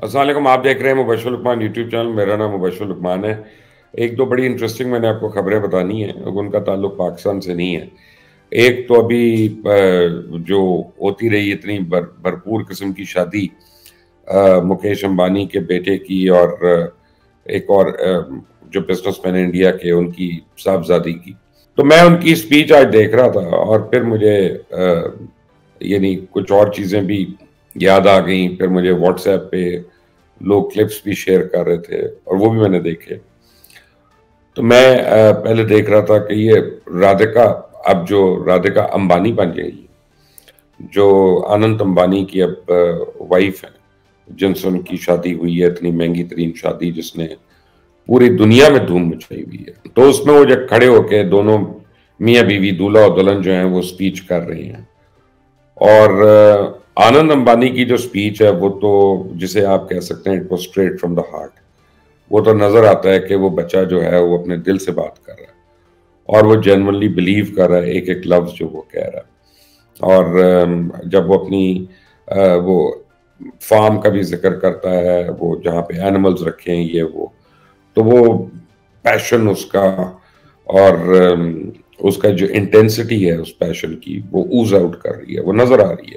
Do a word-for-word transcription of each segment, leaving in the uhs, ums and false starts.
अस्सलाम वालेकुम। आप देख रहे हैं मुबश्शिर लुकमान यूट्यूब चैनल। मेरा नाम मुबश्शिर लुकमान है। एक दो बड़ी इंटरेस्टिंग मैंने आपको खबरें बतानी है, उनका ताल्लुक पाकिस्तान से नहीं है। एक तो अभी अ, जो होती रही इतनी भर, भरपूर किस्म की शादी अ, मुकेश अंबानी के बेटे की और अ, एक और अ, जो बिजनेसमैन है इंडिया के, उनकी साहबजादी की। तो मैं उनकी स्पीच आज देख रहा था और फिर मुझे अ, यानी कुछ और चीज़ें भी याद आ गई। फिर मुझे व्हाट्सएप पे लोग क्लिप्स भी शेयर कर रहे थे और वो भी मैंने देखे। तो मैं अ, पहले देख रहा था कि ये राधिका, अब जो राधिका अंबानी बन गई, जो अनंत अंबानी की अब वाइफ है, जिनसे उनकी शादी हुई है, इतनी महंगी तरीन शादी जिसने पूरी दुनिया में धूम मचाई हुई है। तो उसमें वो जब खड़े होके दोनों मियाँ बीवी, दूल्हा और दुल्हन जो हैं, वो स्पीच कर रही हैं। और अ, आनंद अंबानी की जो स्पीच है वो तो जिसे आप कह सकते हैं it was straight from the heart. वो तो नजर आता है कि वो बच्चा जो है वो अपने दिल से बात कर रहा है और वो जेन्युइनली बिलीव कर रहा है एक एक लफ्ज जो वो कह रहा है। और अम, जब वो अपनी अ, वो फार्म का भी जिक्र करता है, वो जहाँ पे एनिमल्स रखे हैं ये वो, तो वो पैशन उसका और अम, उसका जो इंटेंसिटी है उस पैशन की, वो ऊज आउट कर रही है, वो नजर आ रही है।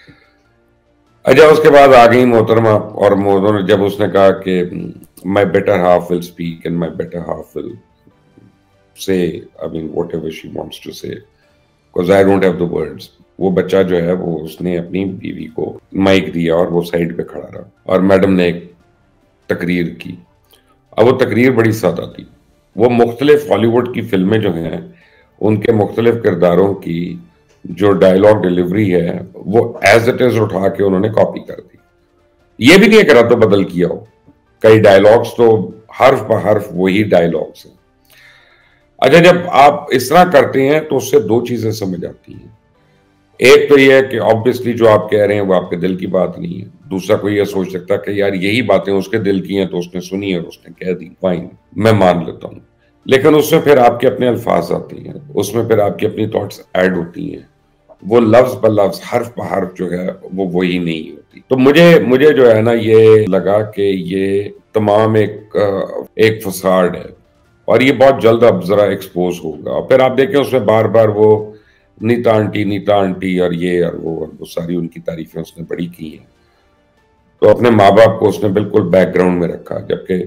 अच्छा, उसके बाद आ गई मोहतरमा और मोहतरमा जब उसने कहा कि my better half will speak and my better half will say, I mean whatever she wants to say, because I don't have the words. वो बच्चा जो है वो उसने अपनी बीवी को माइक दिया और वो साइड पे खड़ा रहा और मैडम ने एक तकरीर की। अब वो तकरीर बड़ी सादा थी। वो मुख्तलिफ हॉलीवुड की फिल्में जो हैं उनके मुख्तलिफ किरदारों की जो डायलॉग डिलीवरी है वो एज इट इज उठा के उन्होंने कॉपी कर दी। ये भी नहीं करा तो बदल किया हो, कई डायलॉग्स तो हर्फ ब हर्फ वही डायलॉग्स हैं। अच्छा, जब आप इस तरह करते हैं तो उससे दो चीजें समझ आती हैं। एक तो यह है कि ऑब्वियसली जो आप कह रहे हैं वो आपके दिल की बात नहीं है। दूसरा कोई यह सोच सकता है कि यार यही बातें उसके दिल की हैं तो उसने सुनी और उसने कह दी, फाइन, मैं मान लेता हूं। लेकिन उसमें फिर आपके अपने अल्फाज आते हैं, उसमें फिर आपकी अपनी थॉट्स ऐड होती हैं। वो लफ्ज ब लफ्ज, हर्फ ब हर्फ जो है वो वही नहीं होती। तो मुझे मुझे जो है ना ये लगा कि ये तमाम एक एक फसाड है और ये बहुत जल्द अब जरा एक्सपोज होगा। और फिर आप देखें उसमें बार बार वो नीता आंटी, नीता आंटी और ये और वो और वो सारी उनकी तारीफें उसने बड़ी की हैं। तो अपने माँ बाप को उसने बिल्कुल बैकग्राउंड में रखा, जबकि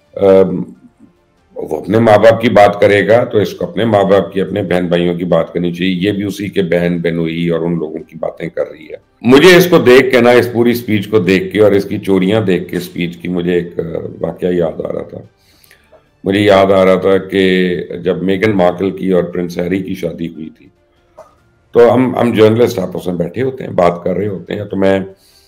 वो अपने माँ बाप की बात करेगा तो इसको अपने माँ बाप की, अपने बहन भाइयों की बात करनी चाहिए। ये भी उसी के बहन बहनोई और उन लोगों की बातें कर रही है। मुझे इसको देख के ना, इस पूरी स्पीच को देख के और इसकी चोरियां देख के स्पीच की, मुझे एक वाकया याद आ रहा था। मुझे याद आ रहा था कि जब मेगन मार्कल की और प्रिंस हैरी की शादी हुई थी, तो हम हम जर्नलिस्ट आपस में बैठे होते हैं, बात कर रहे होते हैं। तो मैं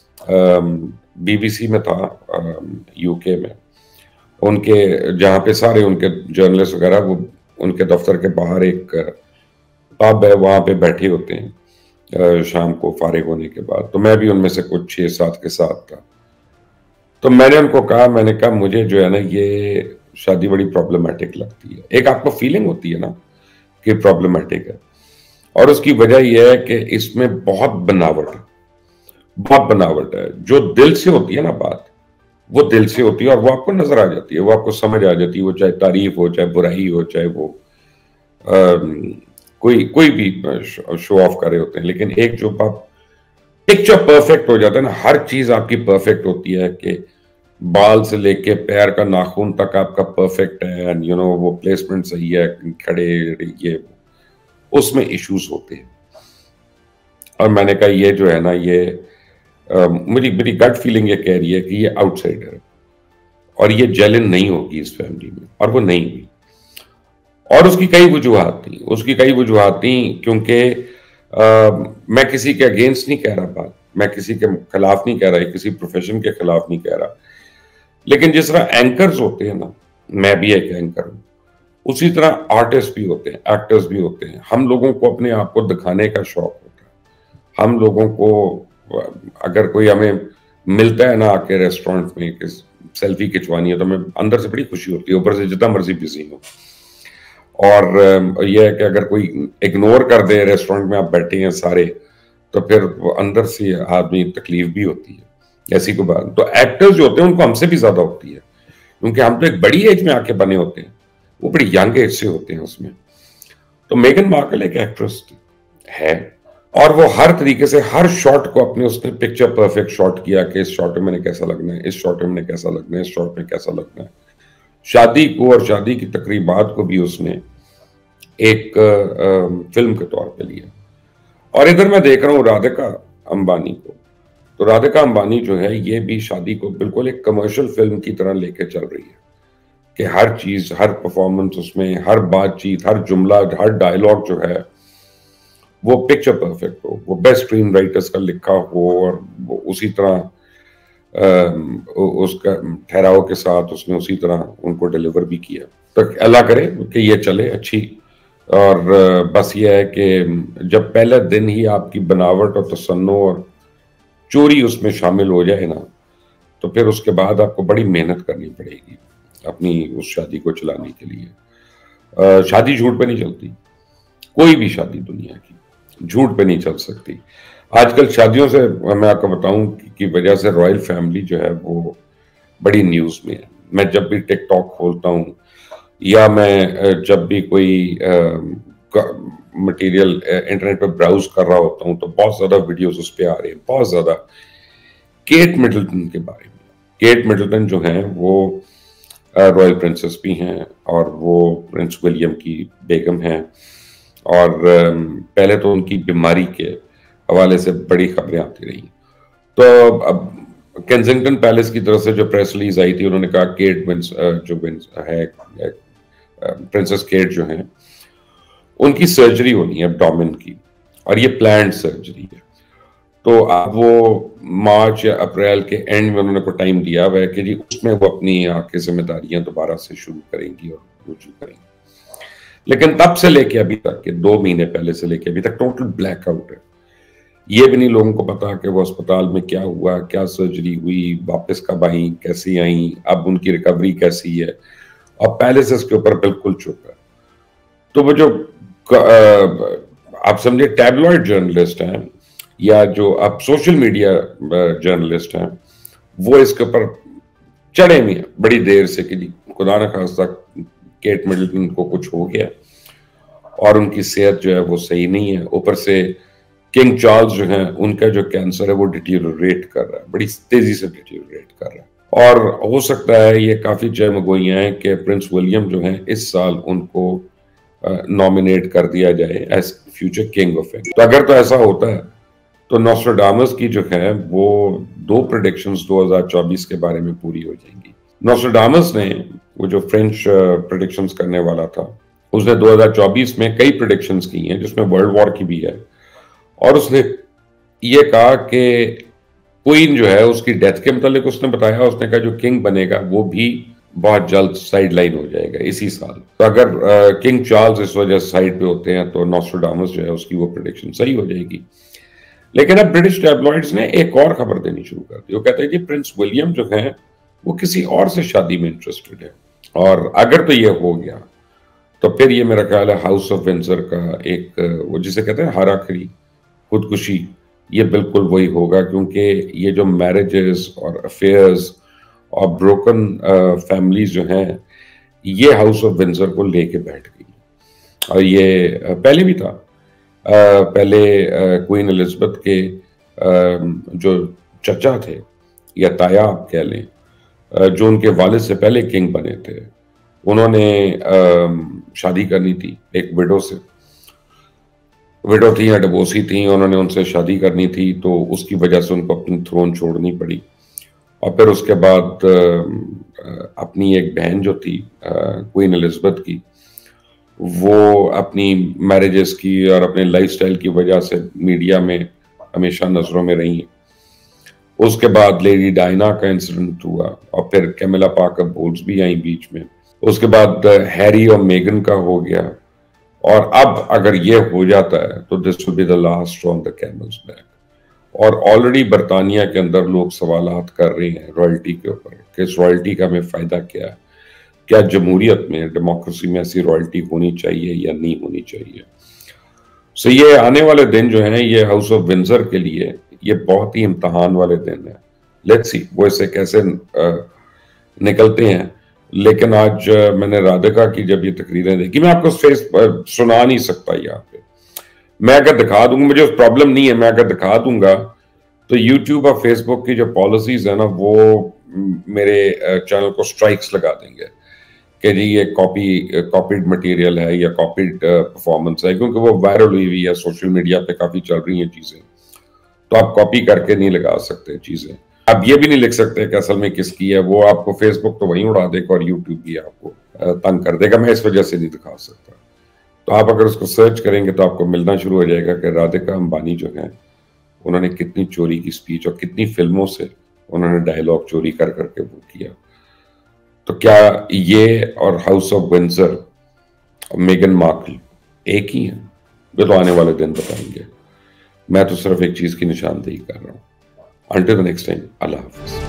बीबीसी में था, यूके में, उनके जहाँ पे सारे उनके जर्नलिस्ट वगैरह वो उनके दफ्तर के बाहर एक पब है, वहाँ पे बैठे होते हैं शाम को फारिग होने के बाद। तो मैं भी उनमें से कुछ छः सात के साथ था। तो मैंने उनको कहा, मैंने कहा मुझे जो है ना ये शादी बड़ी प्रॉब्लमेटिक लगती है। एक आपको फीलिंग होती है ना कि प्रॉब्लमेटिक है, और उसकी वजह यह है कि इसमें बहुत बनावट है, बहुत बनावट है। जो दिल से होती है ना बात, वो दिल से होती है और वो आपको नजर आ जाती है, वो आपको समझ आ जाती है। वो चाहे तारीफ हो, चाहे बुराई हो, चाहे वो आ, कोई कोई भी शो ऑफ कर रहे होते हैं। लेकिन एक जो आप पिक्चर परफेक्ट हो जाता है ना, हर चीज आपकी परफेक्ट होती है कि बाल से लेके पैर का नाखून तक आपका परफेक्ट है, एंड यू नो वो प्लेसमेंट सही है, खड़े ये, उसमें इश्यूज होते हैं। और मैंने कहा ये जो है ना ये आ, मेरी मेरी गट फीलिंग ये कह रही है कि ये आउटसाइडर है और ये जेलिन नहीं होगी इस फैमिली में, और वो नहीं हुई। और उसकी कई वजूहात थी, उसकी कई वजूहात थी क्योंकि मैं किसी के अगेंस्ट नहीं कह रहा बात, मैं किसी के खिलाफ नहीं कह रहा, किसी प्रोफेशन के खिलाफ नहीं कह रहा। लेकिन जिस तरह एंकर्स होते हैं ना, मैं भी एक एंकर हूं, उसी तरह आर्टिस्ट भी होते हैं, एक्टर्स भी होते हैं। हम लोगों को अपने आप को दिखाने का शौक होता है। हम लोगों को अगर कोई हमें मिलता है ना आके रेस्टोरेंट में कि सेल्फी खिंचवानी है, तो हमें अंदर से बड़ी खुशी होती है, ऊपर से जितना मर्जी बिजी हो। और यह है कि अगर कोई इग्नोर कर दे, रेस्टोरेंट में आप बैठे हैं सारे, तो फिर वो अंदर से आदमी तकलीफ भी होती है। ऐसी कोई बात। तो एक्टर्स जो होते हैं उनको हमसे भी ज्यादा होती है, क्योंकि हम तो एक बड़ी एज में आके बने होते हैं, वो बड़ी यंग एज से होते हैं उसमें। तो मेगन मार्कल एक एक्ट्रेस है, और वो हर तरीके से हर शॉट को अपने उसने पिक्चर परफेक्ट शॉट किया कि इस शॉट में मैंने कैसा लगना है, इस शॉट में मैंने कैसा लगना है, इस शॉट में कैसा लगना है। शादी को और शादी की तकरीबात को भी उसने एक आ, फिल्म के तौर पे लिया। और इधर मैं देख रहा हूँ राधिका अंबानी को, तो राधिका अंबानी जो है ये भी शादी को बिल्कुल एक कमर्शियल फिल्म की तरह लेके चल रही है कि हर चीज, हर परफॉर्मेंस उसमें, हर बातचीत, हर जुमला, हर डायलॉग जो है वो पिक्चर परफेक्ट हो, वो बेस्ट स्क्रीन राइटर्स का लिखा हो, और वो उसी तरह उसका ठहराव के साथ उसने उसी तरह उनको डिलीवर भी किया। तो अल्लाह करे कि ये चले अच्छी। और बस ये है कि जब पहले दिन ही आपकी बनावट और तसन्नो और चोरी उसमें शामिल हो जाए ना, तो फिर उसके बाद आपको बड़ी मेहनत करनी पड़ेगी अपनी उस शादी को चलाने के लिए। शादी झूठ पे नहीं चलती, कोई भी शादी दुनिया की झूठ पे नहीं चल सकती। आजकल शादियों से मैं आपको बताऊं की वजह से रॉयल फैमिली जो है वो बड़ी न्यूज में है। मैं जब भी टिकटॉक खोलता हूं या मैं जब भी कोई मटेरियल इंटरनेट पे ब्राउज कर रहा होता हूं तो बहुत ज्यादा वीडियोस उस पे आ रहे हैं, बहुत ज्यादा केट मिडलटन के बारे में। केट मिडलटन जो है वो रॉयल प्रिंसेस भी हैं और वो प्रिंस विलियम की बेगम हैं, और पहले तो उनकी बीमारी के हवाले से बड़ी खबरें आती रही। तो अब केंसिंगटन पैलेस की तरफ से जो प्रेस रिलीज आई थी, उन्होंने कहा केट विंस जो विंस है, प्रिंसेस केट जो है, उनकी सर्जरी होनी है एब्डोमेन की, और ये प्लान्ड सर्जरी है। तो अब वो मार्च या अप्रैल के एंड में उन्होंने को टाइम दिया हुआ है कि जी उसमें वो अपनी आके जिम्मेदारियां दोबारा से शुरू करेंगी और रुजू करेंगी। लेकिन तब से लेके अभी तक के दो महीने पहले से लेके अभी तक टोटल ब्लैकआउट है। ये भी नहीं लोगों को पता कि वो अस्पताल में क्या हुआ, क्या सर्जरी हुई, वापस कब आई, कैसी आई, अब उनकी रिकवरी कैसी है, और पैलेसेस के ऊपर बिल्कुल चुप है। तो वो जो आप समझे टैबलॉइड जर्नलिस्ट हैं या जो अब सोशल मीडिया जर्नलिस्ट हैं, वो इसके ऊपर चढ़े हुए हैं बड़ी देर से कि जी खुदा न खास्ता केट मिडलटन को कुछ हो गया और उनकी सेहत जो है वो सही नहीं है। ऊपर से किंग चार्ल्स जो है उनका जो कैंसर है वो डिटीरियोरेट कर रहा है, बड़ी तेजी से डिटीरियोरेट कर रहा है, और हो सकता है ये काफी जयमगोइयां हैं कि प्रिंस विलियम जो है इस साल उनको नॉमिनेट कर दिया जाए as future king of England. तो अगर तो ऐसा होता है तो नोस्ट्राडामस की जो है वो दो प्रेडिक्शंस दो हज़ार चौबीस के बारे में पूरी हो जाएंगी। नोस्ट्राडामस ने, वो जो फ्रेंच प्रेडिक्शंस करने वाला था, उसने दो हज़ार चौबीस में कई प्रेडिक्शंस की हैं जिसमें वर्ल्ड वॉर की भी है, और उसने ये कहा कि क्वीन जो है उसकी डेथ के मतलब उसने बताया, उसने कहा जो किंग बनेगा वो भी बहुत जल्द साइड लाइन हो जाएगा इसी साल। तो अगर किंग चार्ल्स इस वजह से साइड पे होते हैं तो नोस्ट्राडामस जो है उसकी वो प्रेडिक्शन सही हो जाएगी। लेकिन अब ब्रिटिश टैबलॉइड्स ने एक और खबर देनी शुरू कर दी। वो कहते हैं कि प्रिंस विलियम जो है वो किसी और से शादी में इंटरेस्टेड है, और अगर तो ये हो गया तो फिर ये मेरा ख्याल है हाउस ऑफ विंडसर का एक, वो जिसे कहते हैं हर आखिरी खुदकुशी, ये बिल्कुल वही होगा, क्योंकि ये जो मैरिजेस और अफेयर्स और ब्रोकन फैमिलीज जो हैं ये हाउस ऑफ विंडसर को लेके बैठ गई। और ये uh, पहले भी था, Uh, पहले क्वीन एलिजाबेथ के uh, जो चचा थे या ताया आप कह लें, uh, जो उनके वालिद से पहले किंग बने थे, उन्होंने uh, शादी करनी थी एक विडो से। विडो थी या डिवोर्सी थी, उन्होंने उनसे शादी करनी थी, तो उसकी वजह से उनको अपनी थ्रोन छोड़नी पड़ी। और फिर उसके बाद uh, अपनी एक बहन जो थी क्वीन एलिजाबेथ की, वो अपनी मैरिजेस की और अपने लाइफस्टाइल की वजह से मीडिया में हमेशा नजरों में रही हैं। उसके बाद लेडी डायना का इंसिडेंट हुआ, और फिर कैमिला पार्कर बोल्स भी आई बीच में। उसके बाद हैरी और मेगन का हो गया, और अब अगर ये हो जाता है तो this will be the last on the camel's back. और ऑलरेडी बरतानिया के अंदर लोग सवालात कर रहे हैं रॉयल्टी के ऊपर कि इस रॉयल्टी का हमें फायदा क्या है, क्या जमहूरियत में, डेमोक्रेसी में ऐसी रॉयल्टी होनी चाहिए या नहीं होनी चाहिए। सो ये आने वाले दिन जो हैं ये हाउस ऑफ विंडसर के लिए ये बहुत ही इम्तहान वाले दिन है। लेट्स सी वो इससे कैसे आ, निकलते हैं। लेकिन आज आ, मैंने राधिका की जब ये तकरीरें देखी, मैं आपको फेस सुना नहीं सकता यहाँ पे, मैं अगर दिखा दूंगा, मुझे प्रॉब्लम नहीं है, मैं अगर दिखा दूंगा तो यूट्यूब और फेसबुक की जो पॉलिसीज है ना वो मेरे चैनल को स्ट्राइक्स लगा देंगे कि जी ये कॉपी कॉपीड मटेरियल है या कॉपीड परफॉर्मेंस है, क्योंकि वो वायरल हुई हुई है, सोशल मीडिया पे काफी चल रही हैं चीजें, तो आप कॉपी करके नहीं लगा सकते चीजें। आप ये भी नहीं लिख सकते कि असल में किसकी है, वो आपको फेसबुक तो वहीं उड़ा देगा और यूट्यूब भी आपको तंग कर देगा, मैं इस वजह से नहीं दिखा सकता। तो आप अगर उसको सर्च करेंगे तो आपको मिलना शुरू हो जाएगा कि राधिका अंबानी जो है उन्होंने कितनी चोरी की स्पीच और कितनी फिल्मों से उन्होंने डायलॉग चोरी कर करके वो किया। तो क्या ये और हाउस ऑफ विंडसर और मेगन मार्कल एक ही है? ये तो आने वाले दिन बताएंगे। मैं तो सिर्फ एक चीज की निशानदेही कर रहा हूं। Until the next time, Allah Hafiz.